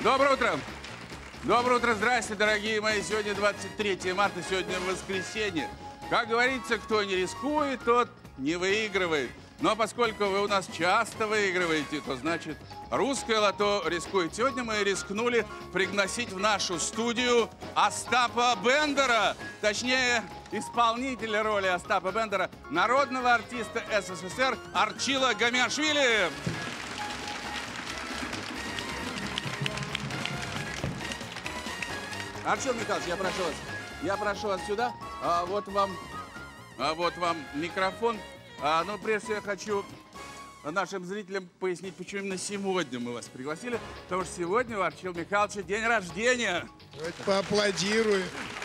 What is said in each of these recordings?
Доброе утро! Доброе утро, здрасте, дорогие мои. Сегодня 23 марта, сегодня воскресенье. Как говорится, кто не рискует, тот не выигрывает. Но поскольку вы у нас часто выигрываете, то значит русское лото рискует. Сегодня мы рискнули пригласить в нашу студию Остапа Бендера. Точнее, исполнителя роли Остапа Бендера, народного артиста СССР Арчила Гамиашвили. Арчил Михайлович, я прошу вас сюда. Вот вам микрофон. Но прежде я хочу нашим зрителям пояснить, почему именно сегодня мы вас пригласили. Потому что сегодня у Арчила Михайловича день рождения. Давайте поаплодируем.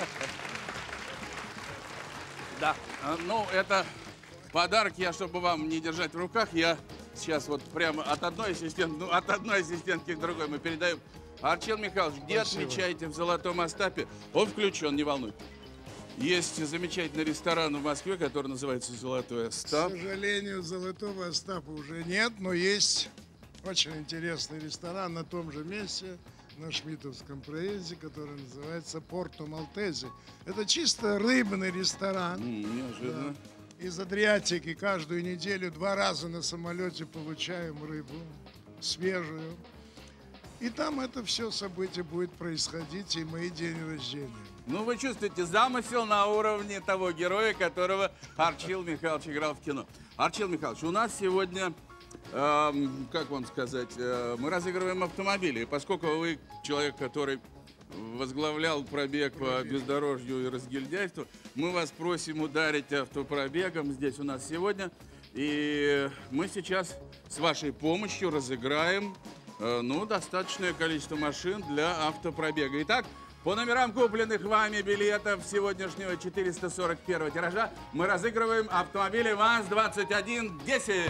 Да, ну это подарок. Я, чтобы вам не держать в руках, я сейчас вот прямо от одной ассистентки к другой мы передаем. Арчил Михайлович, где отмечаете в Золотом Остапе? Он включен, не волнуйтесь. Есть замечательный ресторан в Москве, который называется «Золотой Остап». К сожалению, «Золотого Остапа» уже нет, но есть очень интересный ресторан на том же месте, на Шмидтовском проезде, который называется «Порто Малтезе». Это чисто рыбный ресторан. Неожиданно. Да. Из Адриатики каждую неделю 2 раза на самолете получаем рыбу свежую. И там это все событие будет происходить, и мой день рождения. Ну, вы чувствуете замысел на уровне того героя, которого Арчил Михайлович играл в кино. Арчил Михайлович, у нас сегодня, как вам сказать, мы разыгрываем автомобили. И поскольку вы человек, который возглавлял пробег по бездорожью и разгильдяйству, мы вас просим ударить автопробегом здесь у нас сегодня. И мы сейчас с вашей помощью разыграем, ну, достаточное количество машин для автопробега. Итак, по номерам купленных вами билетов сегодняшнего 441 тиража мы разыгрываем автомобили ВАЗ-2110.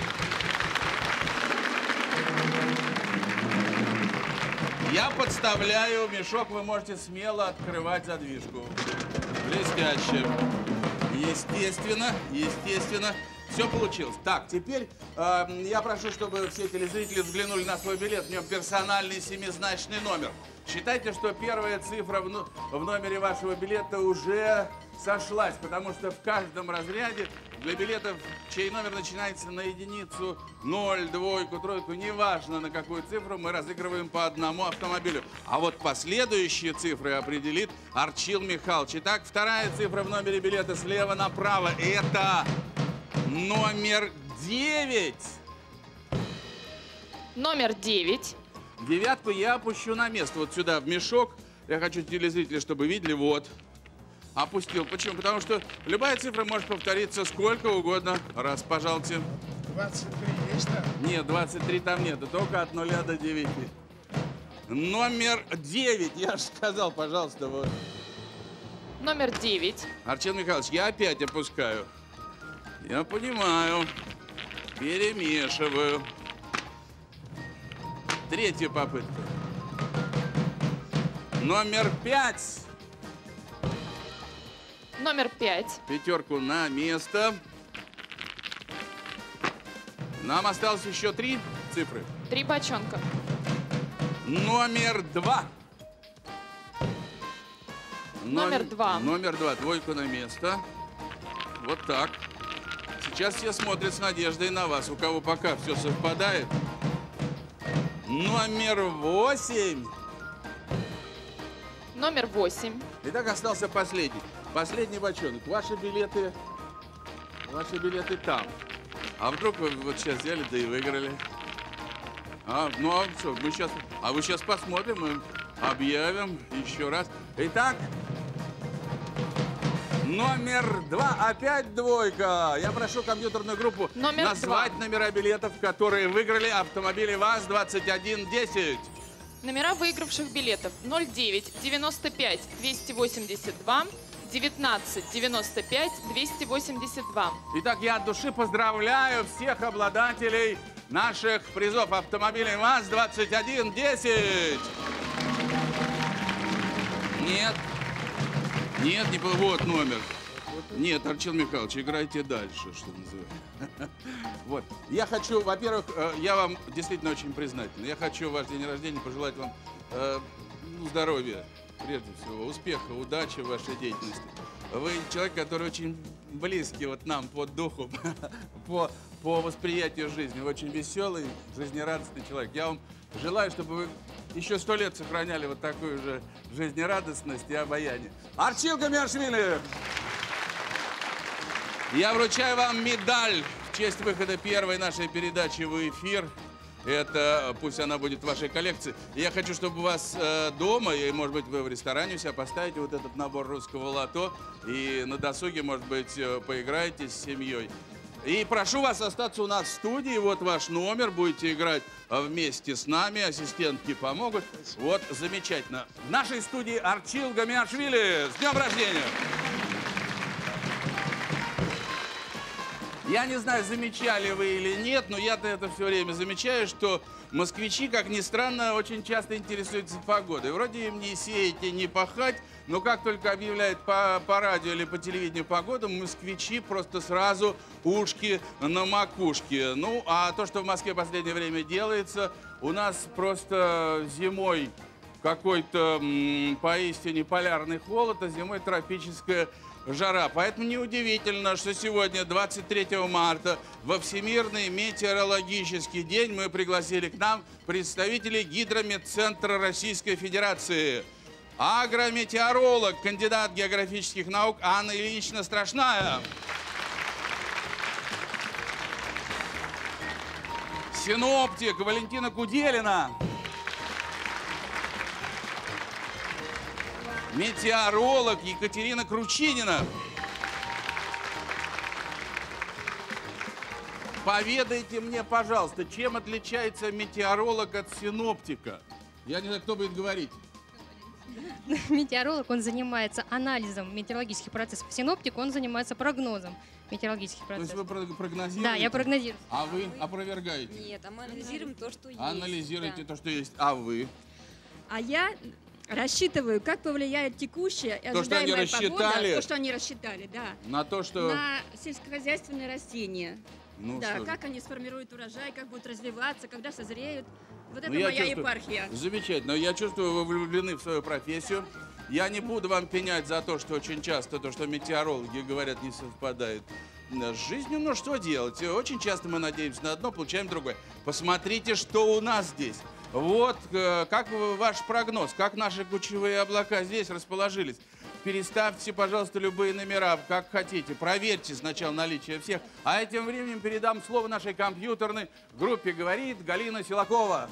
Я подставляю мешок, вы можете смело открывать задвижку. Блестяще. Естественно. Все получилось. Так, теперь я прошу, чтобы все телезрители взглянули на свой билет. В нем персональный 7-значный номер. Считайте, что первая цифра в номере вашего билета уже сошлась, потому что в каждом разряде для билетов, чей номер начинается на единицу, 0, 2, 3, неважно на какую цифру, мы разыгрываем по одному автомобилю. А вот последующие цифры определит Арчил Михайлович. Итак, вторая цифра в номере билета слева направо – это номер 9. Номер 9. Девятку я опущу на место, вот сюда, в мешок. Я хочу телезрители, чтобы видели, вот. Опустил. Почему? Потому что любая цифра может повториться сколько угодно раз. Пожалуйте. 23 есть там? Нет, 23 там нет, только от 0 до 9. Номер 9, я же сказал, пожалуйста, вот. Номер 9. Арчил Михайлович, я опять опускаю. Я понимаю. Перемешиваю. Третья попытка. Номер 5. Номер 5. Пятерку на место. Нам осталось еще 3 цифры. 3 бочонка. Номер 2. Номер 2. Номер 2. Двойку на место. Вот так. Сейчас все смотрят с надеждой на вас. У кого пока все совпадает. Номер 8. Номер 8. Итак, остался последний. Последний бочонок. Ваши билеты там. А вдруг вы вот сейчас взяли, да и выиграли? Вы сейчас посмотрим, мы объявим еще раз. Итак, номер 2. Опять двойка. Я прошу компьютерную группу назвать номера билетов, которые выиграли автомобили ВАЗ-2110. Номера выигравших билетов 09 95 282 19 95 282. Итак, я от души поздравляю всех обладателей наших призов автомобилей ВАЗ-2110. Нет, не вот номер. Нет, Арчил Михайлович, играйте дальше, что называется. Вот. Я хочу, во-первых, я вам действительно очень признателен. Я хочу в ваш день рождения пожелать вам здоровья, прежде всего, успеха, удачи в вашей деятельности. Вы человек, который очень близкий вот нам по духу, по восприятию жизни. Вы очень веселый, жизнерадостный человек. Я вам желаю, чтобы вы еще 100 лет сохраняли вот такую же жизнерадостность и обаяние. Арчил Гамиашвили! Я вручаю вам медаль в честь выхода первой нашей передачи в эфир. Это, пусть она будет в вашей коллекции. Я хочу, чтобы у вас дома, и, может быть, вы в ресторане у себя поставите вот этот набор русского лото, и на досуге, может быть, поиграете с семьей. И прошу вас остаться у нас в студии. Вот ваш номер. Будете играть вместе с нами. Ассистентки помогут. Вот, замечательно. В нашей студии Арчил Гамиашвили. С днем рождения! Я не знаю, замечали вы или нет, но я-то это все время замечаю, что москвичи, как ни странно, очень часто интересуются погодой. Вроде им не сеять и не пахать, но как только объявляют по радио или по телевидению погоду, москвичи просто сразу ушки на макушке. Ну, а то, что в Москве в последнее время делается, у нас просто зимой какой-то поистине полярный холод, а зимой тропическая жара. Поэтому неудивительно, что сегодня, 23 марта, во Всемирный метеорологический день мы пригласили к нам представителей Гидрометцентра Российской Федерации. Агрометеоролог, кандидат географических наук Анна Ильинична Страшная. Синоптик Валентина Куделина. Метеоролог Екатерина Кручинина. Поведайте мне, пожалуйста, чем отличается метеоролог от синоптика? Я не знаю, кто будет говорить. Метеоролог, он занимается анализом метеорологических процессов. Синоптик, он занимается прогнозом метеорологических процессов. То есть вы прогнозируете? Да, я прогнозирую. А вы опровергаете? Нет, а мы анализируем то, что есть. Анализируете да. то, что есть. А вы? А я рассчитываю, как повлияет текущая и То, что они ожидаемая рассчитали? погода, то, что они рассчитали, да, На то, что... на сельскохозяйственные растения. Ну, Да, что... как они сформируют урожай, как будут развиваться, когда созреют. Вот это Ну, я моя чувствую- епархия. Замечательно. Я чувствую, вы влюблены в свою профессию. Я не буду вам пенять за то, что очень часто то, что метеорологи говорят, не совпадает с жизнью. Но что делать? Очень часто мы надеемся на одно, получаем другое. Посмотрите, что у нас здесь. Вот как ваш прогноз, как наши кучевые облака здесь расположились. Переставьте, пожалуйста, любые номера, как хотите. Проверьте сначала наличие всех. А этим временем передам слово нашей компьютерной группе «Говорит» Галина Силакова.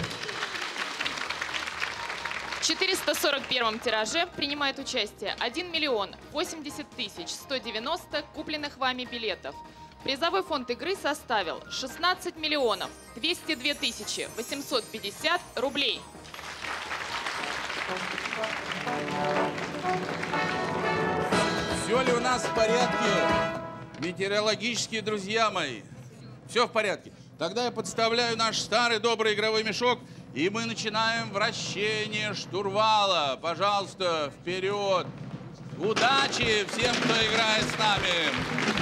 В 441 тираже принимает участие 1 миллион 80 тысяч 190 купленных вами билетов. Призовой фонд игры составил 16 миллионов 202 тысячи 850 рублей. Все ли у нас в порядке, метеорологические друзья мои? Все в порядке. Тогда я подставляю наш старый добрый игровой мешок, и мы начинаем вращение штурвала. Пожалуйста, вперед. Удачи всем, кто играет с нами.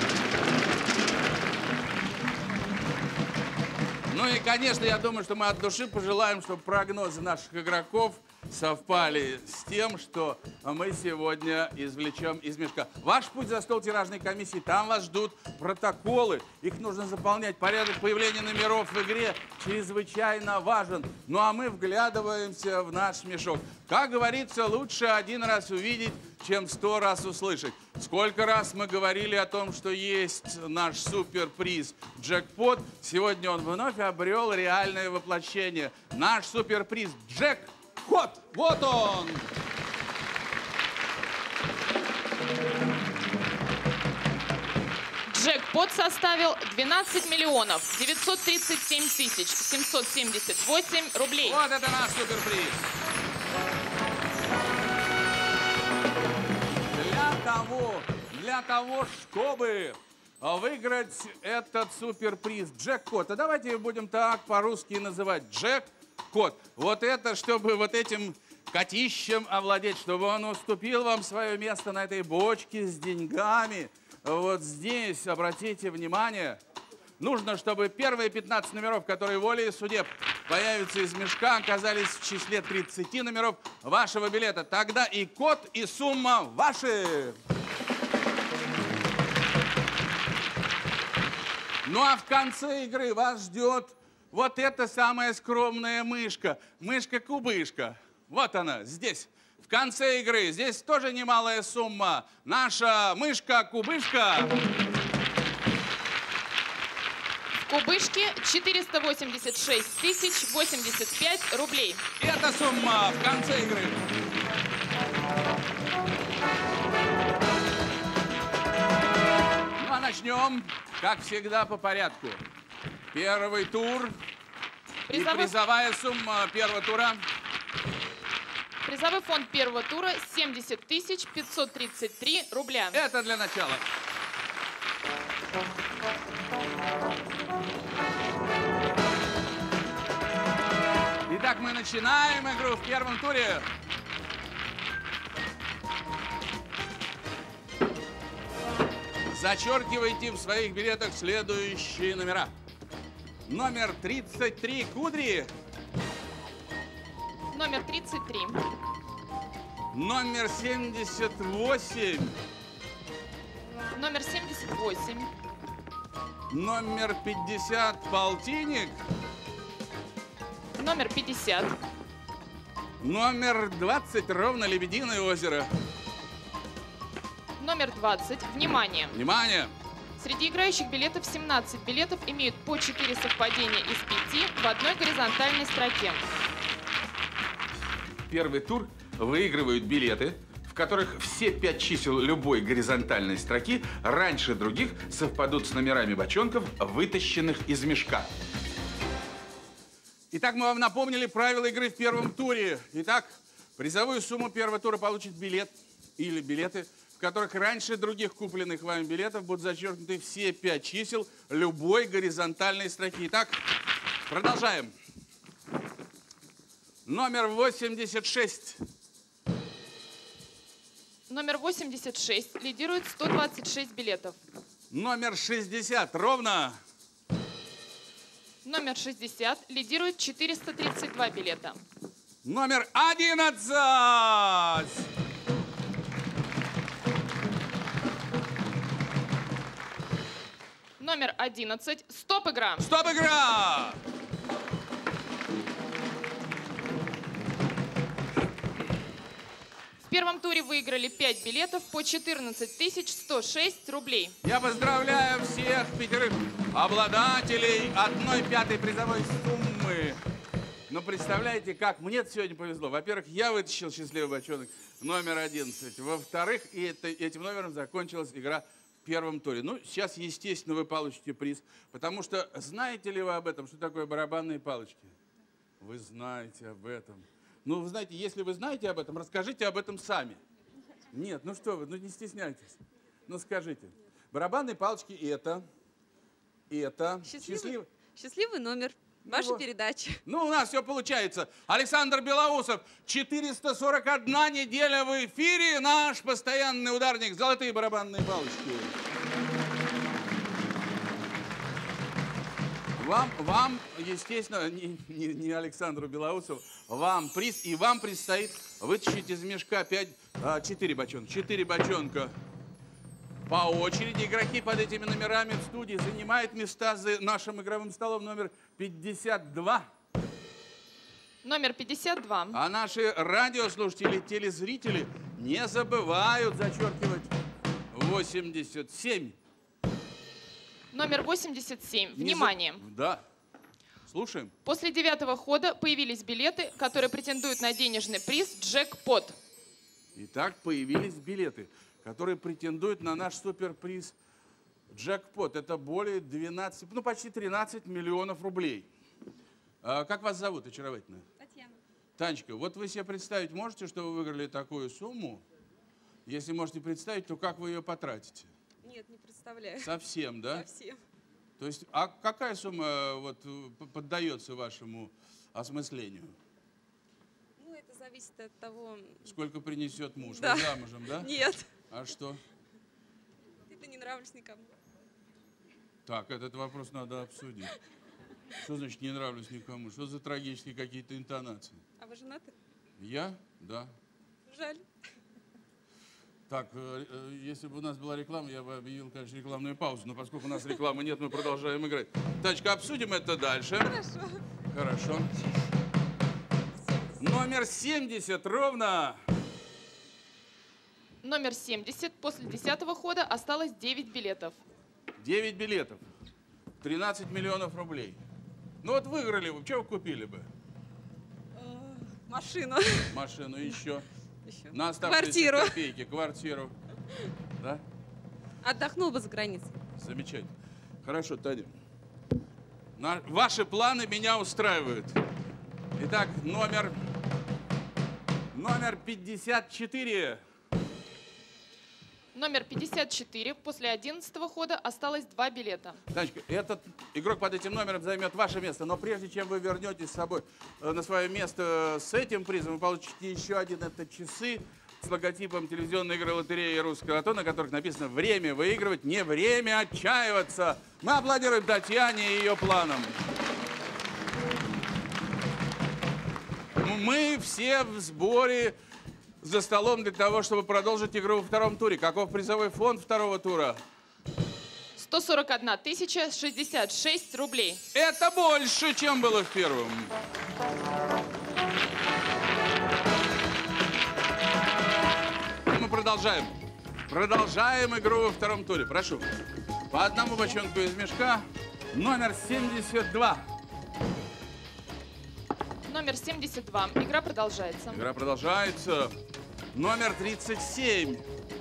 Ну и, конечно, я думаю, что мы от души пожелаем, чтобы прогнозы наших игроков совпали с тем, что мы сегодня извлечем из мешка. Ваш путь за стол тиражной комиссии, там вас ждут протоколы. Их нужно заполнять. Порядок появления номеров в игре чрезвычайно важен. Ну а мы вглядываемся в наш мешок. Как говорится, лучше один раз увидеть, чем 100 раз услышать. Сколько раз мы говорили о том, что есть наш суперприз джекпот. Сегодня он вновь обрел реальное воплощение. Наш суперприз джекпот. Вот он! Джекпот составил 12 миллионов 937 тысяч 778 рублей. Вот это наш суперприз. Для того, чтобы выиграть этот суперприз джекпот, а давайте будем так по-русски называть джекпот. Вот это, чтобы вот этим котищем овладеть, чтобы он уступил вам свое место на этой бочке с деньгами. Вот здесь, обратите внимание, нужно, чтобы первые 15 номеров, которые волей судеб появятся из мешка, оказались в числе 30 номеров вашего билета. Тогда и код, и сумма ваши. Ну а в конце игры вас ждет вот эта самая скромная мышка. Мышка-кубышка. Вот она, здесь. В конце игры. Здесь тоже немалая сумма. Наша мышка-кубышка. В кубышке 486 тысяч 85 рублей. Это сумма в конце игры. Ну а начнем, как всегда, по порядку. Первый тур. И призовая сумма первого тура. Призовой фонд первого тура 70 тысяч 533 рубля. Это для начала. Итак, мы начинаем игру в первом туре. Зачеркивайте в своих билетах следующие номера. Номер 33 Кудри. Номер 33. Номер 78. Номер 78. Номер 50 Полтинник. Номер 50. Номер 20 ровно Лебединое озеро. Номер 20. Внимание! Внимание! Среди играющих билетов 17 билетов имеют по 4 совпадения из 5 в одной горизонтальной строке. Первый тур выигрывают билеты, в которых все 5 чисел любой горизонтальной строки раньше других совпадут с номерами бочонков, вытащенных из мешка. Итак, мы вам напомнили правила игры в первом туре. Итак, призовую сумму первого тура получит билет или билеты, в которых раньше других купленных вами билетов будут зачеркнуты все 5 чисел любой горизонтальной строки. Итак, продолжаем. Номер 86. Номер 86 лидирует 126 билетов. Номер 60 ровно. Номер 60 лидирует 432 билета. Номер 11. Номер 11. Стоп, игра! Стоп, игра! В первом туре выиграли 5 билетов по 14 106 рублей. Я поздравляю всех 5 обладателей 1/5 призовой суммы. Но представляете, как мне сегодня повезло. Во-первых, я вытащил счастливый бочонок номер 11. Во-вторых, этим номером закончилась игра в первом туре. Ну, сейчас, естественно, вы получите приз. Потому что знаете ли вы об этом, что такое барабанные палочки? Вы знаете об этом. Ну, вы знаете, если вы знаете об этом, расскажите об этом сами. Нет, ну что вы, ну не стесняйтесь. Ну скажите. Барабанные палочки это Счастливый номер вашей передачи. Ну, у нас все получается. Александр Белоусов, 441 неделя в эфире, наш постоянный ударник. Золотые барабанные палочки. Вам, естественно, не Александру Белоусову, вам приз, и вам предстоит вытащить из мешка 4 бочонка. 4 бочонка. По очереди игроки под этими номерами в студии занимают места за нашим игровым столом номер 52. Номер 52. А наши радиослушатели, телезрители не забывают зачеркивать 87. Номер 87. Внимание! Да. Слушаем. После 9-го хода появились билеты, которые претендуют на денежный приз «Джекпот». Итак, появились билеты, которые претендуют на наш суперприз «Джекпот». Это более 12, ну почти 13 миллионов рублей. Как вас зовут, очаровательная? Татьяна. Танечка, вот вы себе представить можете, что вы выиграли такую сумму? Если можете представить, то как вы ее потратите? Нет, не представляю. Совсем, да? Совсем. То есть, а какая сумма вот поддается вашему осмыслению? Ну, это зависит от того... Сколько принесет муж? Да. Вы замужем, да? Нет, А что? это не нравлюсь никому. Так, этот вопрос надо обсудить. Что значит не нравлюсь никому? Что за трагические какие-то интонации? А вы женаты? Я? Да. Жаль. Так, если бы у нас была реклама, я бы объявил, конечно, рекламную паузу. Но поскольку у нас рекламы нет, мы продолжаем играть. Танечка, обсудим это дальше. Хорошо. Хорошо. Номер 70 ровно. Номер 70. После 10-го хода осталось 9 билетов. 9 билетов. 13 миллионов рублей. Ну вот выиграли вы, что вы купили бы? Машину. Машину еще. Еще. На оставшиеся Квартиру. копейки. Квартиру. Да? Отдохнул бы за границей. Замечательно. Хорошо, Таня. Ваши планы меня устраивают. Итак, номер 54. Номер 54. После 11-го хода осталось 2 билета. Танечка, этот игрок под этим номером займет ваше место, но прежде чем вы вернетесь с собой на свое место с этим призом, вы получите еще один. Это часы с логотипом телевизионной игры «Лотерея» и «Русского лото», на которых написано «Время выигрывать, не время отчаиваться». Мы аплодируем Татьяне и ее планам. Мы все в сборе за столом для того, чтобы продолжить игру во втором туре. Каков призовой фонд второго тура? 141 066 рублей. Это больше, чем было в первом. Мы продолжаем. Продолжаем игру во втором туре. Прошу. По одному бочонку из мешка. Номер 72. Номер 72. Игра продолжается. Игра продолжается. Номер 37.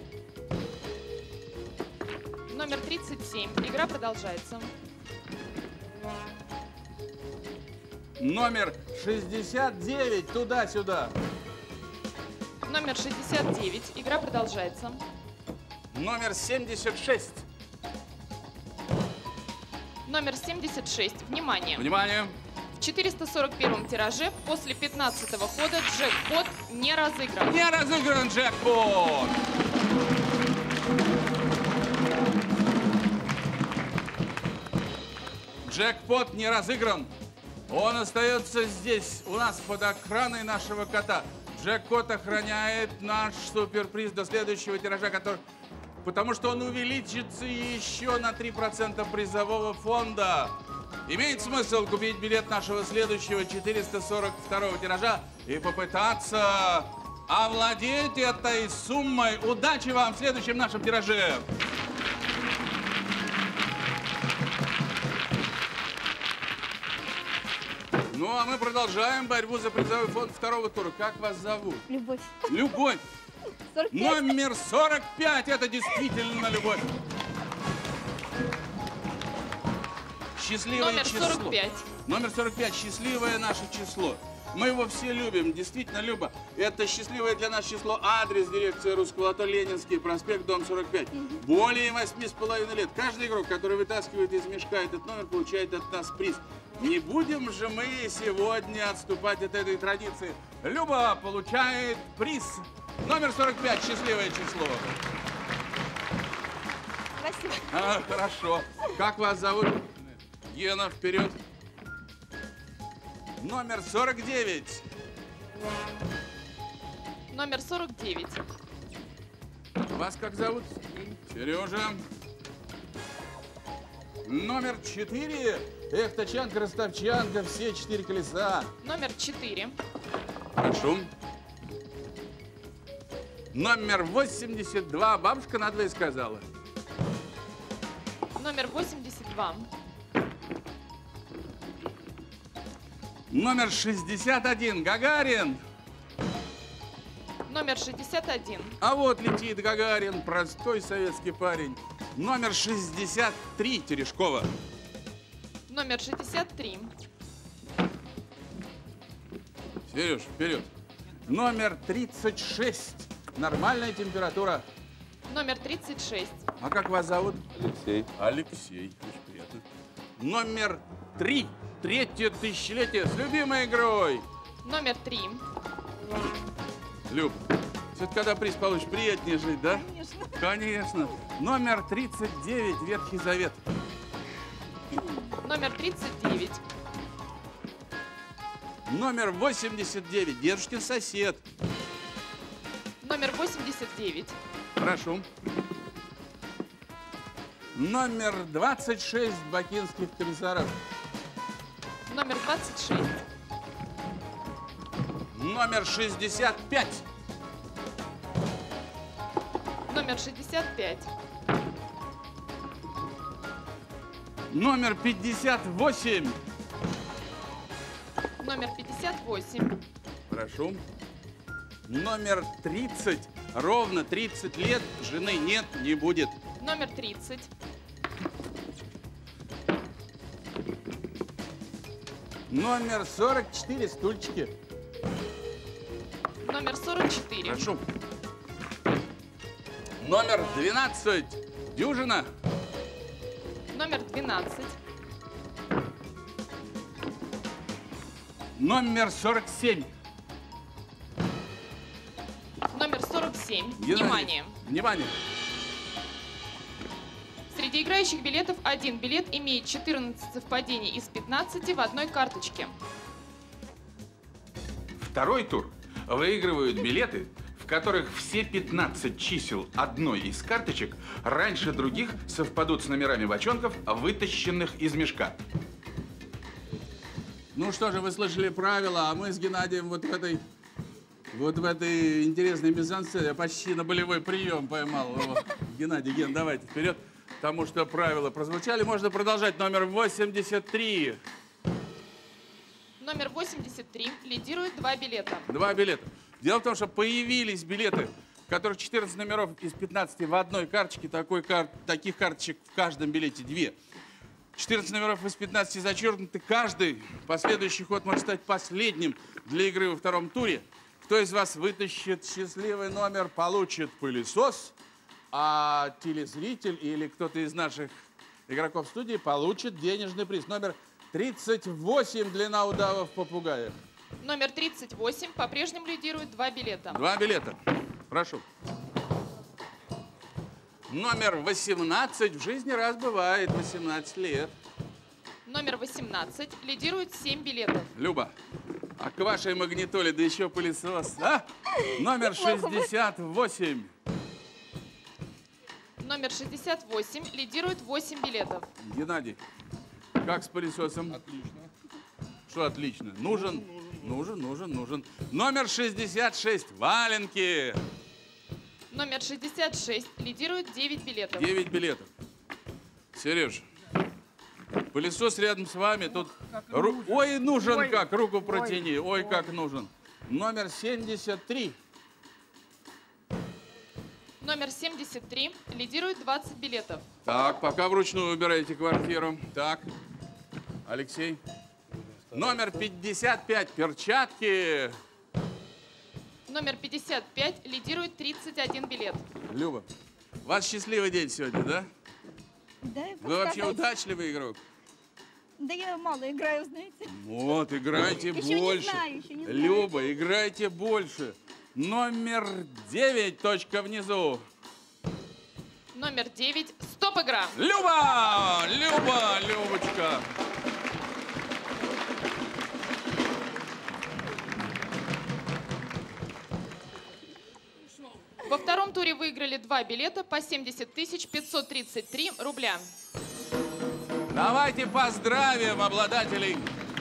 Номер 37. Игра продолжается. Номер 69. Туда-сюда. Номер 69. Игра продолжается. Номер 76. Номер 76. Внимание! Внимание. В 441 тираже после 15-го хода джекпот не разыгран. Не разыгран джекпот. Джекпот не разыгран. Он остается здесь, у нас под охраной нашего кота. Джекпот охраняет наш суперприз до следующего тиража, потому что он увеличится еще на 3% призового фонда. Имеет смысл купить билет нашего следующего 442-го тиража и попытаться овладеть этой суммой. Удачи вам в следующем нашем тираже! Ну, а мы продолжаем борьбу за призовой фонд второго тура. Как вас зовут? Любовь. Любовь. 45. Номер 45. Это действительно любовь. Счастливое Номер число. 45. Номер 45. Счастливое наше число. Мы его все любим, действительно любим. Это счастливое для нас число. Адрес дирекции «Русского лото», Ленинский проспект, дом 45. Более 8,5 лет. Каждый игрок, который вытаскивает из мешка этот номер, получает от нас приз. Не будем же мы сегодня отступать от этой традиции. Люба получает приз. Номер 45. Счастливое число. Спасибо. Хорошо. Как вас зовут? Гена, вперед. Номер 49. Номер 49. Вас как зовут? Сережа. Номер 4. Эх, тачанка, ростовчанка, все 4 колеса. Номер 4. Прошу. Номер 82. Бабушка надвое сказала. Номер 82. Номер 61. Гагарин. Номер 61. А вот летит Гагарин, простой советский парень. Номер 63. Терешкова. Номер 63. Сереж, вперед. Номер 36. Нормальная температура. Номер 36. А как вас зовут? Алексей. Алексей. Очень приятно. Номер 3. Третье тысячелетие с любимой игрой. Номер 3. Люб, все-таки когда приз получишь, приятнее жить, да? Конечно. Конечно. Номер 39, Ветхий Завет. Номер 39. Номер 89, Дедушкин сосед. Номер 89. Прошу. Номер 26, Бакинских комиссаров. Номер 26. Номер 65. Номер 65. Номер 58. Номер 58. Прошу. Номер 30. Ровно 30 лет. Жены нет, не будет. Номер 30. Номер 44. Стульчики. Номер 44. Прошу. Номер 12. Дюжина. Номер 12. Номер 47. Номер 47. Геннадий. Внимание! Внимание. Среди играющих билетов один билет имеет 14 совпадений из 15 в одной карточке. Второй тур выигрывают билеты, в которых все 15 чисел одной из карточек раньше других совпадут с номерами бочонков, вытащенных из мешка. Ну что же, вы слышали правила, а мы с Геннадием вот в этой интересной мизансцене я почти на болевой прием поймал его. Геннадий, Ген, давайте вперед, потому что правила прозвучали. Можно продолжать. Номер 83. Номер 83 лидирует 2 билета. 2 билета. Дело в том, что появились билеты, в которых 14 номеров из 15 в одной карточке. Таких карточек в каждом билете 2. 14 номеров из 15 зачеркнуты. Каждый последующий ход может стать последним для игры во втором туре. Кто из вас вытащит счастливый номер, получит пылесос, а телезритель или кто-то из наших игроков студии получит денежный приз. Номер 38, длина удавов попугая. Номер 38 по-прежнему лидирует 2 билета. 2 билета. Прошу. Номер 18. В жизни раз бывает 18 лет. Номер 18 лидирует 7 билетов. Люба, а к вашей магнитоле, да еще пылесос, а? Номер 68. Номер 68 лидирует 8 билетов. Геннадий, как с пылесосом? Отлично. Что отлично? Нужен? Нужен. Номер 66. Валенки. Номер 66 лидирует 9 билетов. 9 билетов. Сереж, пылесос рядом с вами. Тут... Ой, нужен Ой. как, руку протяни. Ой, как нужен. Номер 73. Номер 73 лидирует 20 билетов. Так, пока вручную выбираете квартиру. Так, Алексей. Номер 55. Перчатки. Номер 55 лидирует 31 билет. Люба, у вас счастливый день сегодня, да? Да, Вы вообще удачливый игрок? Да я мало играю, знаете. Вот, играйте Еще больше. еще не знаю. Люба, играйте больше. Номер 9, точка внизу. Номер 9. Стоп, игра! Люба! Любочка! Во втором туре выиграли 2 билета по 70 533 рубля. Давайте поздравим обладателей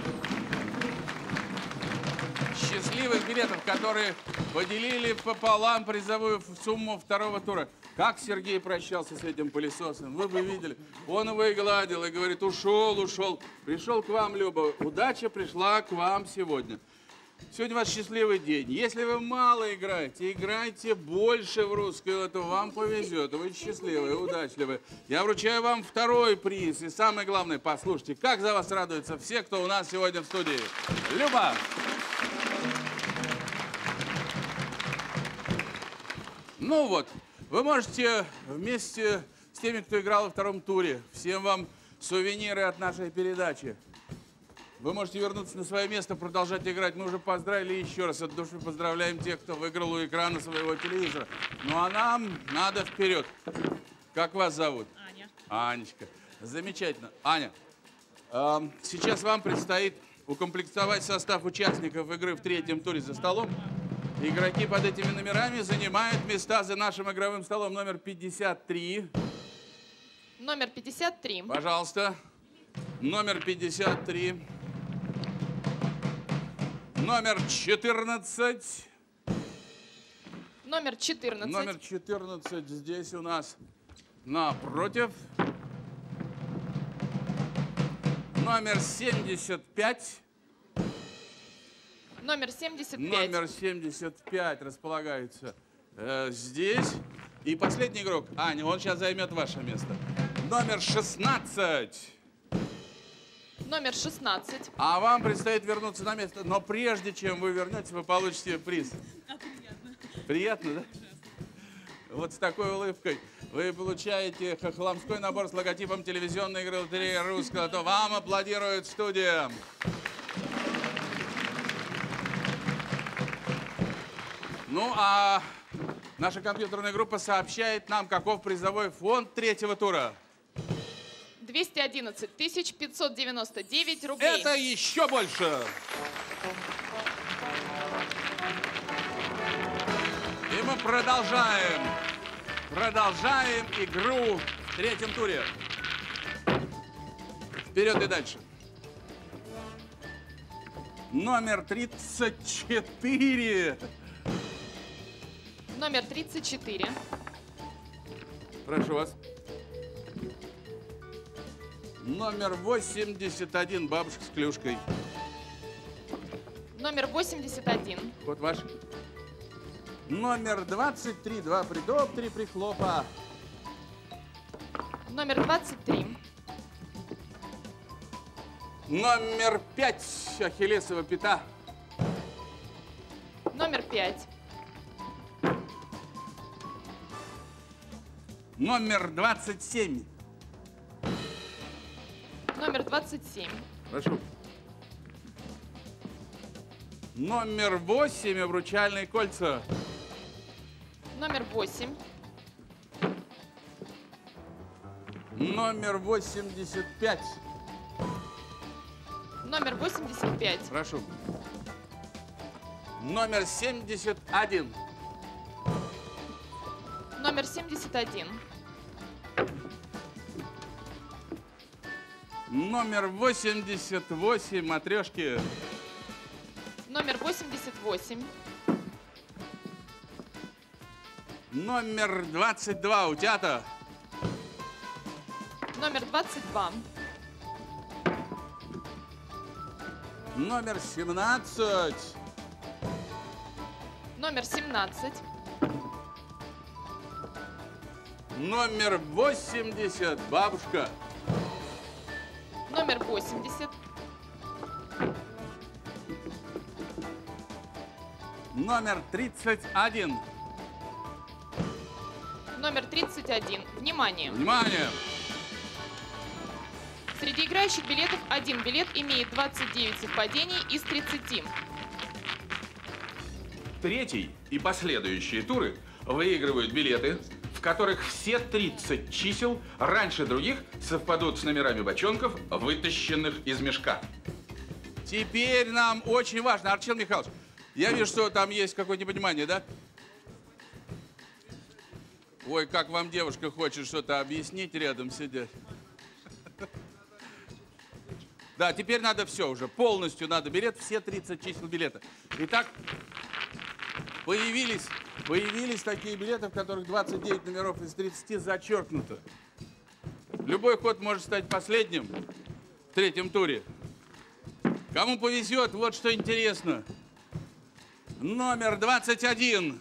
счастливых билетов, которые поделили пополам призовую сумму второго тура. Как Сергей прощался с этим пылесосом, вы бы видели. Он его и гладил, и говорит, ушел. Пришел к вам, Люба. Удача пришла к вам сегодня. Сегодня у вас счастливый день. Если вы мало играете, играйте больше в русскую лото. Вам повезет. Вы счастливые, удачливые. Я вручаю вам второй приз. И самое главное, послушайте, как за вас радуются все, кто у нас сегодня в студии. Люба! Ну вот, вы можете вместе с теми, кто играл во втором туре, всем вам сувениры от нашей передачи. Вы можете вернуться на свое место, продолжать играть. Мы уже поздравили еще раз. От души поздравляем тех, кто выиграл у экрана своего телевизора. Ну а нам надо вперед. Как вас зовут? Аня. Анечка. Замечательно. Аня, сейчас вам предстоит укомплектовать состав участников игры в третьем туре за столом. Игроки под этими номерами занимают места за нашим игровым столом. Номер 53. Номер 53. Пожалуйста. Номер 53. Номер 14. Номер 14. Номер 14 здесь у нас напротив. Номер 75. Номер 75. Номер 75 располагается здесь. И последний игрок, Аня, он сейчас займет ваше место. Номер 16. Номер 16. А вам предстоит вернуться на место. Но прежде чем вы вернетесь, вы получите приз. Приятно. Приятно, да? Вот с такой улыбкой вы получаете хохломской набор с логотипом телевизионной игры «Лотерея Русского». То вам аплодирует студия. Ну, а наша компьютерная группа сообщает нам, каков призовой фонд третьего тура. 211 599 рублей. Это еще больше. И мы продолжаем игру в третьем туре. Вперед и дальше. Номер 34. Номер 34. Прошу вас. Номер 81. Бабушка с клюшкой. Номер 81. Вот ваш. Номер 23. Два придоп, три прихлопа. Номер 23. Номер 5. Ахиллесова пята. Номер 5. Номер 27. Номер 27. Прошу. Номер 8. Обручальные кольца. Номер 8. Номер 85. Номер 85. Прошу. Номер 71. Номер 71. Номер 88. Матрешки. Номер 88. Номер 22. Утята. Номер 22. Номер 17. Номер 17. Номер 80. Бабушка. Номер 80. Номер 31. Номер 31. Внимание! Внимание! Среди играющих билетов один билет имеет 29 совпадений из 30. Третий и последующие туры выигрывают билеты, в которых все 30 чисел раньше других совпадут с номерами бочонков, вытащенных из мешка. Теперь нам очень важно, Арчил Михайлович, я вижу, что там есть какое-то непонимание, да? Ой, как вам девушка хочет что-то объяснить, рядом сидеть. Да, теперь надо все уже, полностью надо билет, все 30 чисел билета. Итак, появились такие билеты, в которых 29 номеров из 30 зачеркнуто. Любой ход может стать последним в третьем туре. Кому повезет, вот что интересно. Номер 21.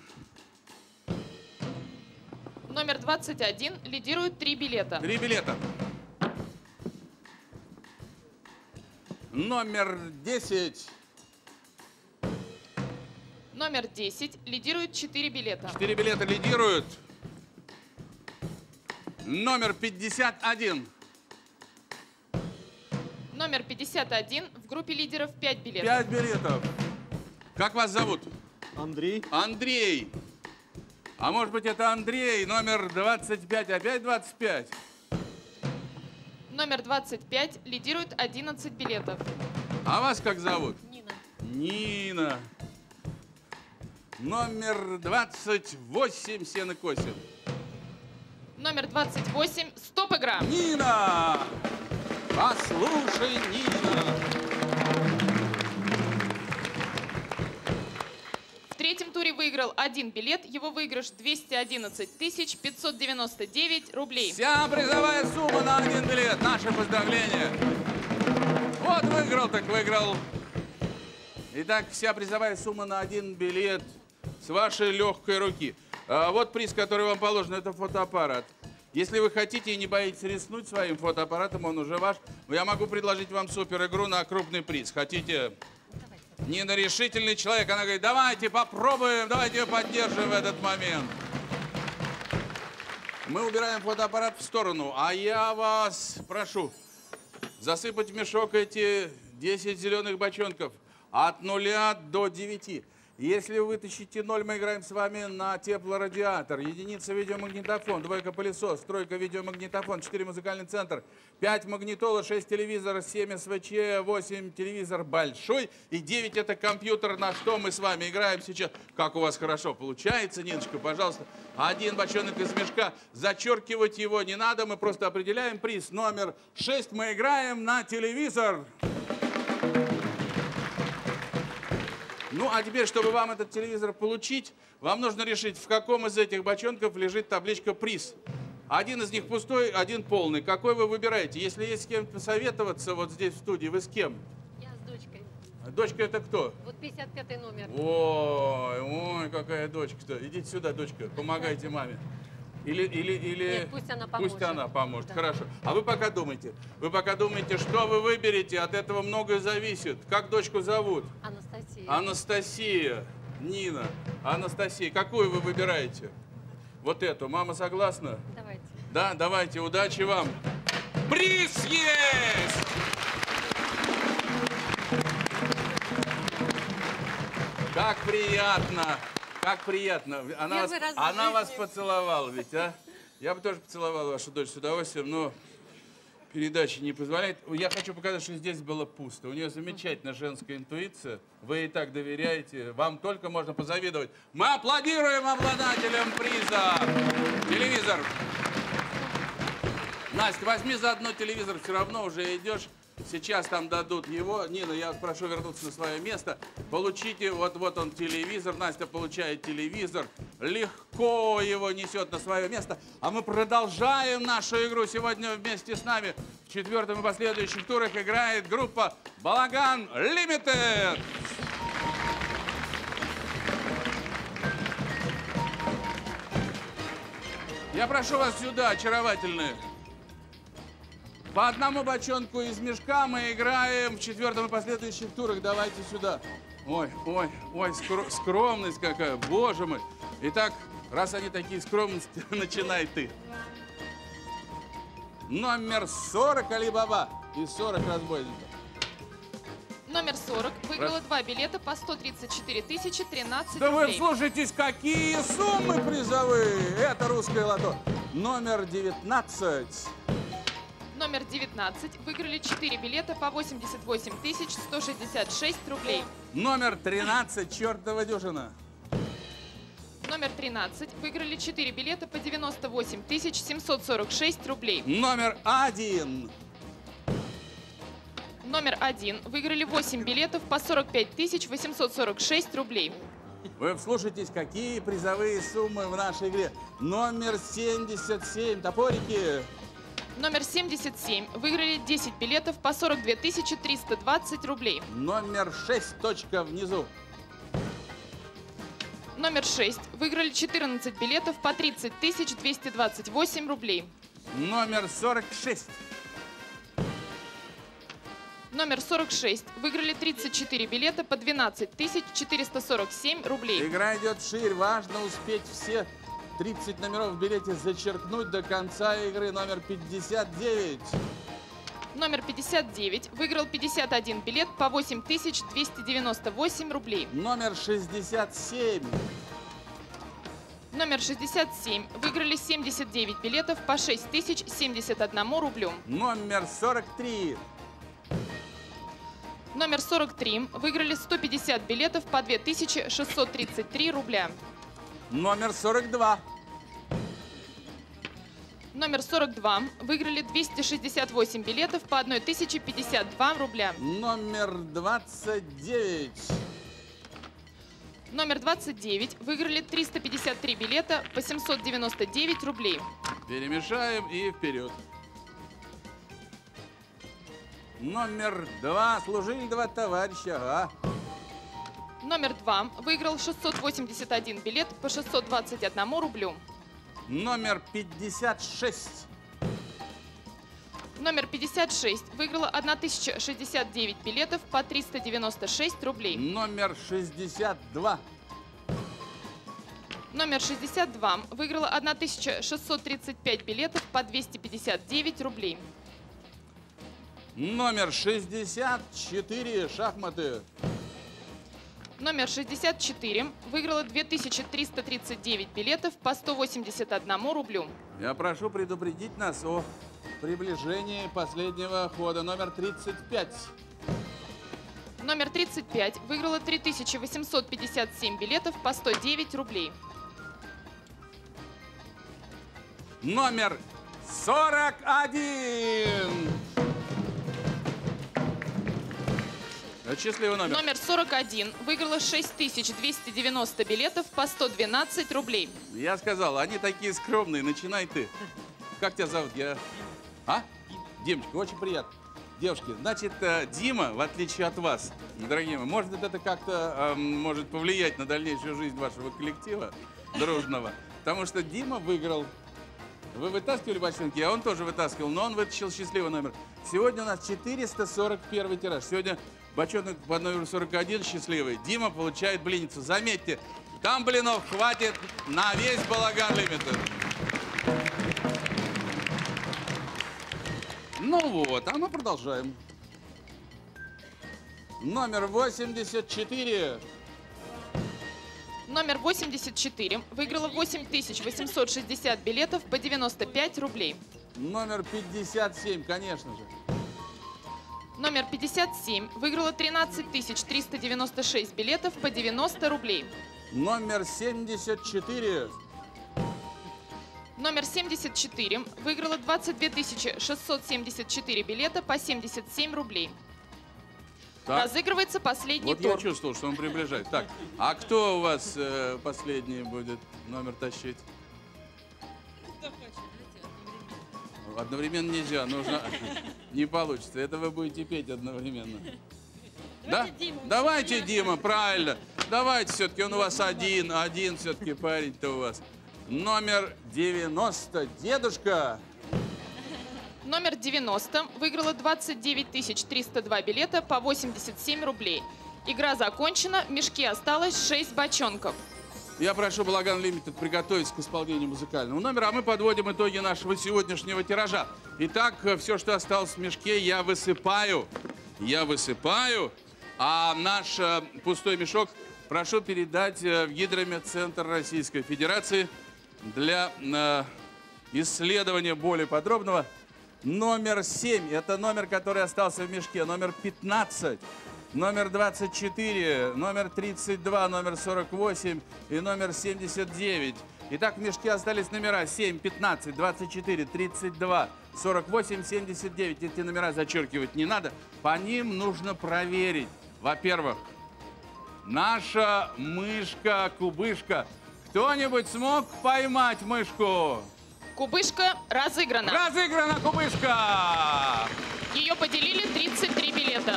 Номер 21 лидирует 3 билета. 3 билета. Номер 10. Номер 10 лидирует 4 билета. 4 билета лидируют. Номер 51. Номер 51. В группе лидеров 5 билетов. 5 билетов. Как вас зовут? Андрей. Андрей. А может быть, это Андрей, номер 25, опять 25? Номер 25 лидирует 11 билетов. А вас как зовут? Нина. Нина. Номер 28, Сена Косин. Номер 28. Стоп, игра. Нина! Послушай, Нина! В третьем туре выиграл 1 билет. Его выигрыш 211 599 рублей. Вся призовая сумма на 1 билет. Наше поздравление. Вот выиграл, так выиграл. Итак, вся призовая сумма на 1 билет с вашей легкой руки. А вот приз, который вам положен, это фотоаппарат. Если вы хотите и не боитесь рискнуть своим фотоаппаратом, он уже ваш, я могу предложить вам супер игру на крупный приз. Хотите? Нина решительный человек. Она говорит, давайте попробуем, давайте ее поддержим в этот момент. Мы убираем фотоаппарат в сторону, а я вас прошу засыпать в мешок эти 10 зеленых бочонков от 0 до 9. Если вы вытащите 0, мы играем с вами на теплорадиатор. Единица видеомагнитофон, 2 пылесос, 3 видеомагнитофон, 4 музыкальный центр, 5 магнитола, 6 телевизор, 7 СВЧ, 8 телевизор большой и 9 это компьютер, на что мы с вами играем сейчас. Как у вас хорошо получается, Ниночка, пожалуйста. 1 бочонок из мешка, зачеркивать его не надо, мы просто определяем приз. Номер 6 мы играем на телевизор. Ну, а теперь, чтобы вам этот телевизор получить, вам нужно решить, в каком из этих бочонков лежит табличка «Приз». Один из них пустой, один полный. Какой вы выбираете? Если есть с кем посоветоваться вот здесь в студии, вы с кем? Я с дочкой. Дочка это кто? Вот 55-й номер. Ой, какая дочка-то. Идите сюда, дочка, помогайте маме. Или... Нет, пусть она поможет. Пусть она поможет, Да. хорошо. А вы пока думайте. Вы пока думайте, что вы выберете, от этого многое зависит. Как дочку зовут? Анастасия. Анастасия. Нина. Анастасия. Какую вы выбираете? Вот эту. Мама согласна? Давайте. Да, давайте. Удачи вам. Приз есть! Как приятно. Как приятно. Она вас поцеловала ведь, а? Я бы тоже поцеловал вашу дочь с удовольствием, но передача не позволяет. Я хочу показать, что здесь было пусто. У нее замечательная женская интуиция. Вы ей так доверяете. Вам только можно позавидовать. Мы аплодируем обладателям приза. Телевизор. Настя, возьми заодно телевизор, все равно уже идешь. Сейчас там дадут его. Нина, я вас прошу вернуться на свое место. Получите, вот он телевизор. Настя получает телевизор. Легко его несет на свое место. А мы продолжаем нашу игру. Сегодня вместе с нами в 4-м и последующих турах играет группа Балаган Лимитед. Я прошу вас сюда, очаровательные. По одному бочонку из мешка мы играем в 4-м и последующих турах. Давайте сюда. Ой, скромность какая, боже мой. Итак, раз они такие скромности, начинай ты. Номер 40 Али-Баба и 40 разбойников. Номер 40 выиграла 2 билета по 134 013 Да вы рублей. вслушайтесь, какие суммы призовые. Это русское лото. Номер 19. Номер 19 выиграли 4 билета по 88 166 рублей. Номер 13, чертова дюжина. Номер 13 выиграли 4 билета по 98 746 рублей. Номер 1. Номер 1 выиграли 8 билетов по 45 846 рублей. Вы вслушайтесь, какие призовые суммы в нашей игре. Номер 77, топорики. Номер 77 выиграли 10 билетов по 42 320 рублей. Номер 6, точка внизу. Номер 6 выиграли 14 билетов по 30 228 рублей. Номер 46. Номер 46 выиграли 34 билета по 12 447 рублей. Игра идет вширь. Важно успеть все 30 номеров в билете зачеркнуть до конца игры. Номер 59. Номер 59 выиграл 51 билет по 8298 рублей. Номер 67. Номер 67 выиграли 79 билетов по 6071 рублю. Номер 43. Номер 43 выиграли 150 билетов по 2633 рубля. Номер 42. Номер 42 выиграли 268 билетов по 1052 рубля. Номер 29. Номер 29 выиграли 353 билета по 799 рублей. Перемешаем и вперед. Номер 2. Служили два товарища. Ага. Номер 2 выиграл 681 билет по 621 рублю. Номер 56. Номер 56 выиграла 1069 билетов по 396 рублей. Номер 62. Номер 62 выиграла 1635 билетов по 259 рублей. Номер 64. Шахматы. Номер 64 выиграла 2339 билетов по 181 рублю. Я прошу предупредить нас о приближении последнего хода. Номер 35. Номер 35 выиграла 3857 билетов по 109 рублей. Номер 41. Счастливый номер. Номер 41 выиграла 6290 билетов по 112 рублей. Я сказал, они такие скромные, начинай ты. Как тебя зовут? А? Димочка, очень приятно. Девушки, значит, Дима, в отличие от вас, дорогие мои, может это как-то может повлиять на дальнейшую жизнь вашего коллектива дружного. Потому что Дима выиграл. Вы вытаскивали бочонки, а он тоже вытаскивал, но он вытащил счастливый номер. Сегодня у нас 441 тираж. Сегодня бочонок под номером 41 счастливый. Дима получает блинницу. Заметьте, там блинов хватит на весь Балаган Лимитед. Ну вот, а мы продолжаем. Номер 84. Номер 84 выиграла 8860 билетов по 95 рублей. Номер 57, конечно же. Номер 57 выиграла 13396 билетов по 90 рублей. Номер 74. Номер 74 выиграла 22674 билета по 77 рублей. Так. Разыгрывается последний Вот тур. я чувствовал, что он приближается. Так, а кто у вас последний будет номер тащить? Одновременно нельзя, нужно... Не получится, это вы будете петь одновременно. Да? Давайте, Дима, правильно. Давайте все-таки, он у вас один все-таки парень-то у вас. Номер 90, дедушка. Номер 90 выиграла 29302 билета по 87 рублей. Игра закончена, в мешке осталось 6 бочонков. Я прошу Балаган Лимитед приготовиться к исполнению музыкального номера, а мы подводим итоги нашего сегодняшнего тиража. Итак, все, что осталось в мешке, я высыпаю, а наш пустой мешок прошу передать в Гидрометцентр Российской Федерации для исследования более подробного. Номер 7, это номер, который остался в мешке, номер 15. Номер 24, номер 32, номер 48 и номер 79. Итак, в мешке остались номера 7, 15, 24, 32, 48, 79. Эти номера зачеркивать не надо. По ним нужно проверить. Во-первых, наша мышка-кубышка. Кто-нибудь смог поймать мышку? Кубышка разыграна. Разыграна кубышка! Ее поделили 33 билета.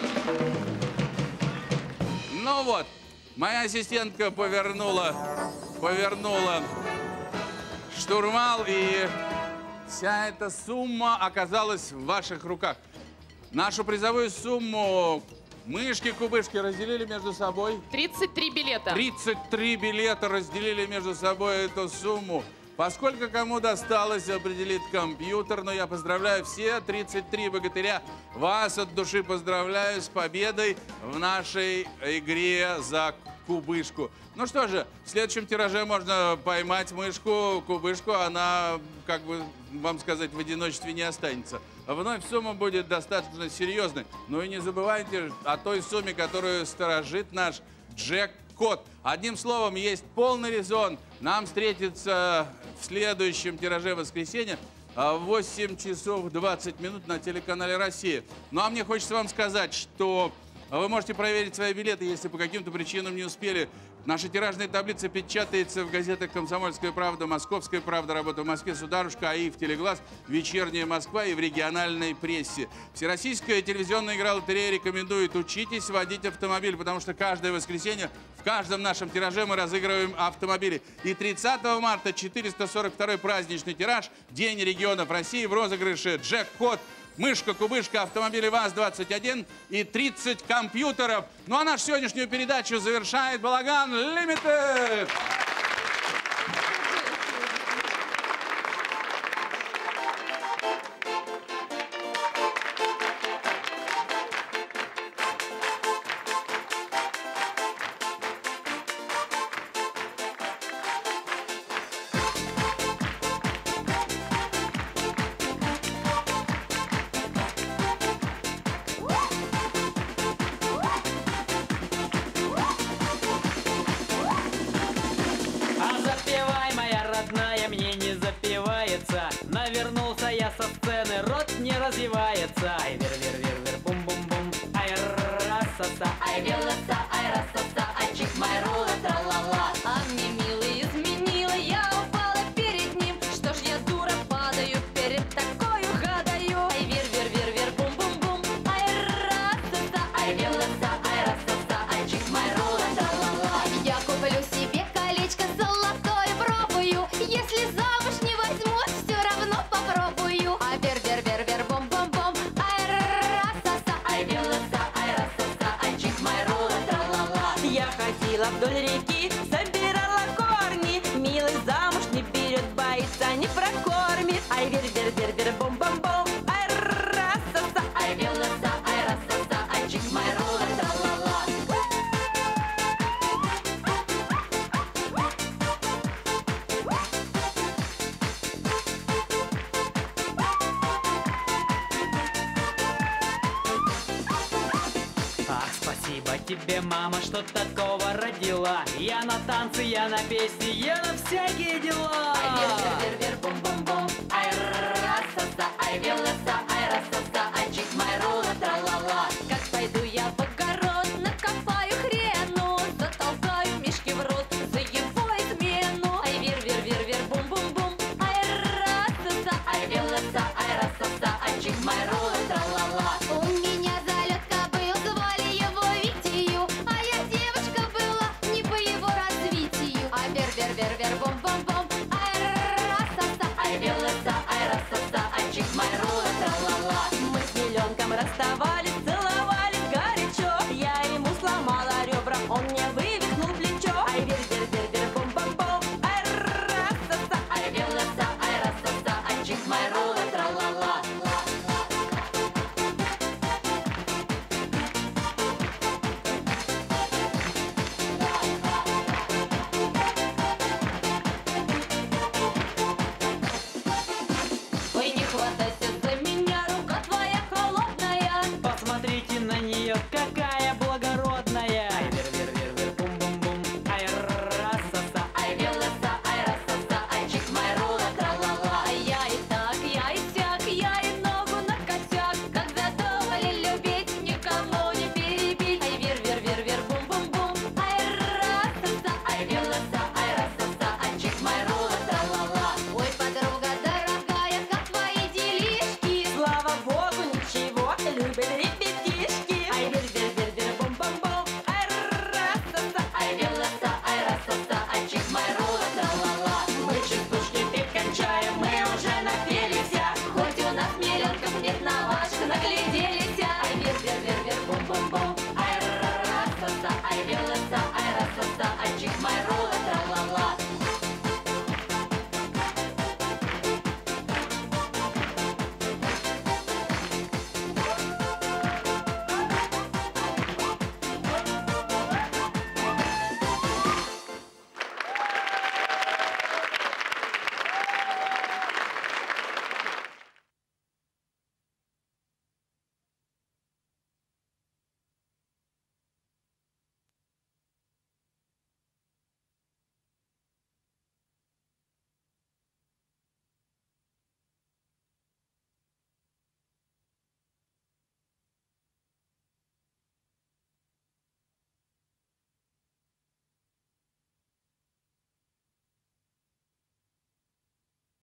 Ну вот, моя ассистентка повернула штурвал, и вся эта сумма оказалась в ваших руках. Нашу призовую сумму мышки-кубышки разделили между собой. 33 билета. 33 билета разделили между собой эту сумму. Поскольку кому досталось, определит компьютер, но я поздравляю все 33 богатыря. Вас от души поздравляю с победой в нашей игре за кубышку. Ну что же, в следующем тираже можно поймать мышку, кубышку, она, как бы вам сказать, в одиночестве не останется. Вновь сумма будет достаточно серьезной. Ну и не забывайте о той сумме, которую сторожит наш джекпот. Одним словом, есть полный резон нам встретиться в следующем тираже воскресенья в 8 часов 20 минут на телеканале «Россия». Ну а мне хочется вам сказать, что вы можете проверить свои билеты, если по каким-то причинам не успели. Наша тиражная таблица печатается в газетах «Комсомольская правда», «Московская правда», «Работа в Москве», «Сударушка», АИ, «Телеглаз», «Вечерняя Москва» и в региональной прессе. Всероссийская телевизионная игра «Лотерея» рекомендует: учитесь водить автомобиль, потому что каждое воскресенье в каждом нашем тираже мы разыгрываем автомобили. И 30 марта 442-й праздничный тираж «День регионов России» в розыгрыше джекпот. Мышка, кубышка, автомобили ВАЗ-21 и 30 компьютеров. Ну а нашу сегодняшнюю передачу завершает Балаган Лимитед. Навернулся я со сцены, рот не развивается. Ай, вер-вер-вер-вер, бум-бум-бум. Ай, ра-са-са, ай, вер-ла-са, ай, ра-са-са, ай, чик, май, рула, тра-ла-ла. А мне милый изменила, я упала перед ним. Что ж я дура падаю, перед такою гадаю. Ай, вер-вер-вер-вер, бум-бум-бум. Ай, ра-са-са, ай, вер-ла-са, ай, ра-са-са, ай, чик, май, рула, тра-ла-ла. Я куплю себе колечко золотое, пробую. Если замуж не возьмут, все равно попробую. А вер-вер-вер-вер, бом-бом-бом. Ай, ра-са-са, ай, вер-ла-са, ай, ра-са-са, ай, чик, май, рула, тра-ла-ла. Я ходила вдоль реки, собирала корни. Милый замуж не берет, боится, не прокормит. Ай, вер-вер-вер-вер, бом-бом-бом. Ай, ра-са-са, Ай, вер-ла-са, ай, ра-са-са, ай, чик, май, рула, тра-ла-ла. Ах, спасибо тебе, мама, что такого родила. Я на танцы, я на песни, я на всякие дела.